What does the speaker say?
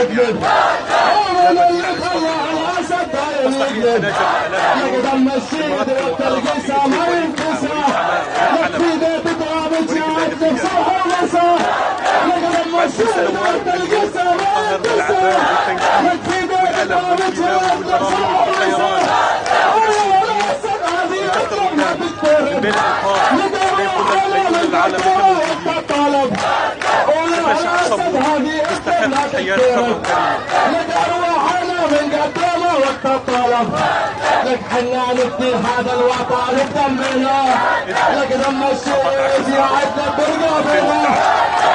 يكذب ومن اللي خلى الاسد دايم يكذب يقدم الشيد والتلقيسه ما ينكسر لك في بيت تراب جاعت لك صبح ومساء يقدم الشيد والتلقيسه ما ينكسر لك في بيت تراب جاعت لك صبح ومساء الاسد هذه اكثر ما تقدر ندور على من تقدر وتطالب الاسد هذه اكثر ما تقدر ندور على من قدامه وتطالب لك حنا نبني هذا الوطن بدمنا لك دم الشيء يعد برقابنا